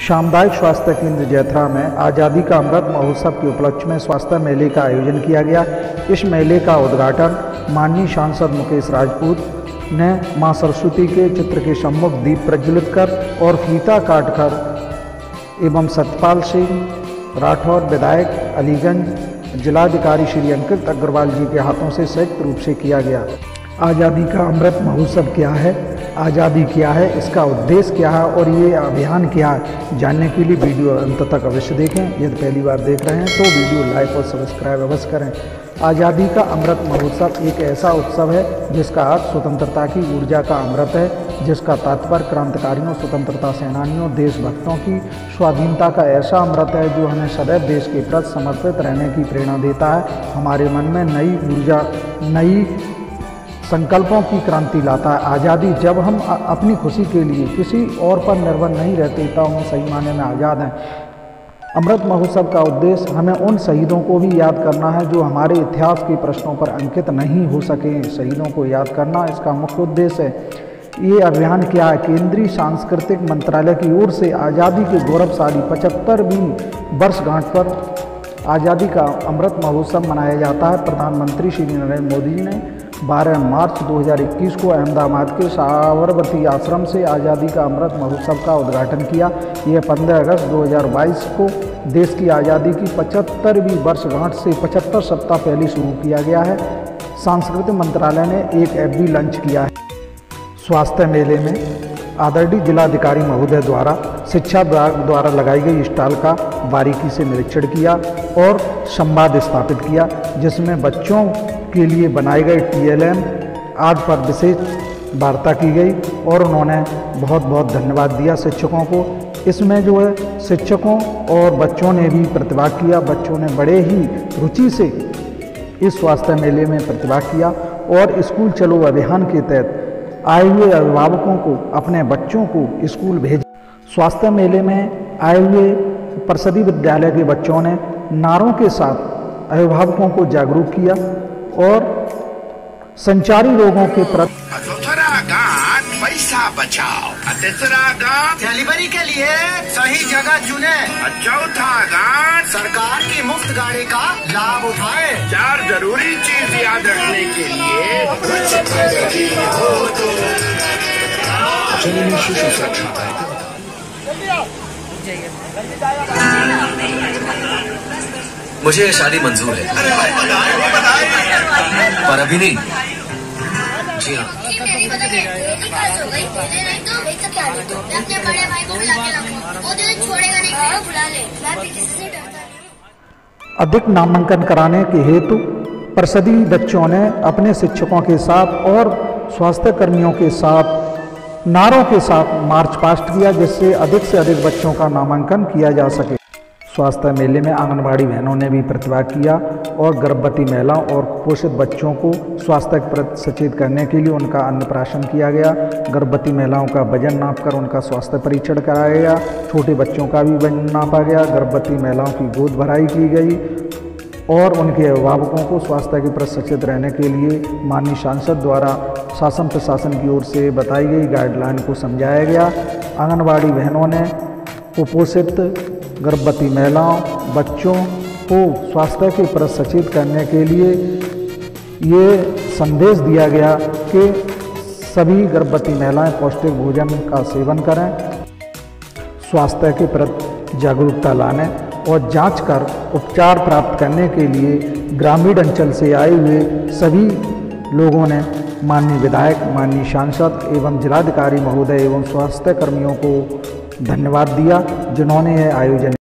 सामुदायिक स्वास्थ्य केंद्र जैथरा में आज़ादी का अमृत महोत्सव के उपलक्ष्य में स्वास्थ्य मेले का आयोजन किया गया। इस मेले का उद्घाटन माननीय सांसद मुकेश राजपूत ने मां सरस्वती के चित्र के सम्मुख दीप प्रज्वलित कर और फीता काटकर एवं सतपाल सिंह राठौर विधायक अलीगंज जिलाधिकारी श्री अंकित अग्रवाल जी के हाथों से संयुक्त रूप से किया गया। आज़ादी का अमृत महोत्सव क्या है, आज़ादी क्या है, इसका उद्देश्य क्या है और ये अभियान क्या है, जानने के लिए वीडियो अंत तक अवश्य देखें। यदि पहली बार देख रहे हैं तो वीडियो लाइक और सब्सक्राइब अवश्य करें। आज़ादी का अमृत महोत्सव एक ऐसा उत्सव है जिसका अर्थ स्वतंत्रता की ऊर्जा का अमृत है, जिसका तात्पर्य क्रांतिकारियों, स्वतंत्रता सेनानियों, देशभक्तों की स्वाधीनता का ऐसा अमृत है जो हमें सदैव देश के प्रति समर्पित रहने की प्रेरणा देता है, हमारे मन में नई ऊर्जा, नई संकल्पों की क्रांति लाता है। आज़ादी जब हम अपनी खुशी के लिए किसी और पर निर्भर नहीं रहते तब हम सही मायने में आज़ाद हैं। अमृत महोत्सव का उद्देश्य हमें उन शहीदों को भी याद करना है जो हमारे इतिहास के प्रश्नों पर अंकित नहीं हो सके, शहीदों को याद करना इसका मुख्य उद्देश्य है। ये अभियान क्या है? केंद्रीय सांस्कृतिक मंत्रालय की ओर से आज़ादी के गौरवशाली 75वीं वर्षगांठ पर आज़ादी का अमृत महोत्सव मनाया जाता है। प्रधानमंत्री श्री नरेंद्र मोदी ने 12 मार्च 2021 को अहमदाबाद के साबरमती आश्रम से आज़ादी का अमृत महोत्सव का उद्घाटन किया। यह 15 अगस्त 2022 को देश की आज़ादी की 75वीं वर्षगांठ से 75 सप्ताह पहले शुरू किया गया है। सांस्कृतिक मंत्रालय ने एक ऐप भी लॉन्च किया है। स्वास्थ्य मेले में आदरणीय जिलाधिकारी महोदय द्वारा शिक्षा विभाग द्वारा लगाई गई स्टॉल का बारीकी से निरीक्षण किया और संवाद स्थापित किया, जिसमें बच्चों के लिए बनाए गए TLM आदि पर विशेष वार्ता की गई और उन्होंने बहुत बहुत धन्यवाद दिया शिक्षकों को। इसमें जो है शिक्षकों और बच्चों ने भी प्रतिभाग किया। बच्चों ने बड़े ही रुचि से इस स्वास्थ्य मेले में प्रतिभाग किया और स्कूल चलो अभियान के तहत आए हुए अभिभावकों को अपने बच्चों को स्कूल भेजा। स्वास्थ्य मेले में आए हुए परिषदीय विद्यालय के बच्चों ने नारों के साथ अभिभावकों को जागरूक किया और संचारी रोगों के प्रति पैसा बचाओ, तीसरा गान डिलीवरी के लिए सही जगह चुने, चौथा गान सरकार की मुफ्त गाड़ी का लाभ उठाए, 4 जरूरी चीज याद रखने के लिए जननी शिशु सुरक्षा। मुझे शादी मंजूर है पर अभी नहीं। जी हाँ। अधिक नामांकन कराने के हेतु परिषदीय बच्चों ने अपने शिक्षकों के साथ और स्वास्थ्य कर्मियों के साथ नारों के साथ मार्च पास्ट किया, जिससे अधिक से अधिक बच्चों का नामांकन किया जा सके। स्वास्थ्य मेले में आंगनबाड़ी बहनों ने भी प्रतिभाग किया और गर्भवती महिलाओं और कुपोषित बच्चों को स्वास्थ्य के प्रति सचेत करने के लिए उनका अन्नप्राशन किया गया। गर्भवती महिलाओं का वजन नापकर उनका स्वास्थ्य परीक्षण कराया गया। छोटे बच्चों का भी वजन नापा गया। गर्भवती महिलाओं की गोद भराई की गई और उनके अभिभावकों को स्वास्थ्य के प्रति सचेत रहने के लिए माननीय सांसद द्वारा शासन प्रशासन की ओर से बताई गई गाइडलाइन को समझाया गया। आंगनबाड़ी बहनों ने कुपोषित गर्भवती महिलाओं, बच्चों को स्वास्थ्य के प्रति सचेत करने के लिए ये संदेश दिया गया कि सभी गर्भवती महिलाएं पौष्टिक भोजन का सेवन करें, स्वास्थ्य के प्रति जागरूकता लाने और जांच कर उपचार प्राप्त करने के लिए ग्रामीण अंचल से आए हुए सभी लोगों ने माननीय विधायक, माननीय सांसद एवं जिलाधिकारी महोदय एवं स्वास्थ्य कर्मियों को धन्यवाद दिया, जिन्होंने यह आयोजन